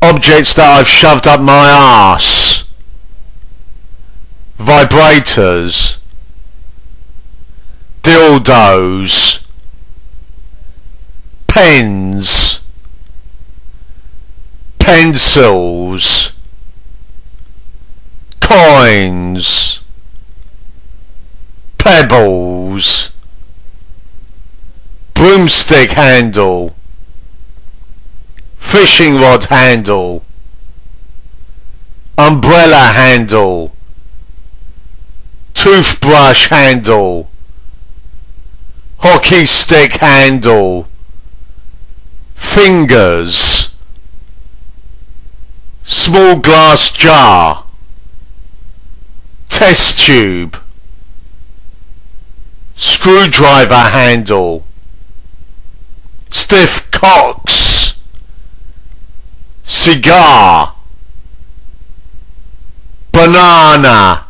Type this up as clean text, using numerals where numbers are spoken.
Objects that I've shoved up my arse. Vibrators. Dildos. Pens. Pencils. Coins. Pebbles. Broomstick handle. Fishing rod handle. Umbrella handle. Toothbrush handle. Hockey stick handle. Fingers. Small glass jar. Test tube. Screwdriver handle. Stiff cocks. Cigar. Banana.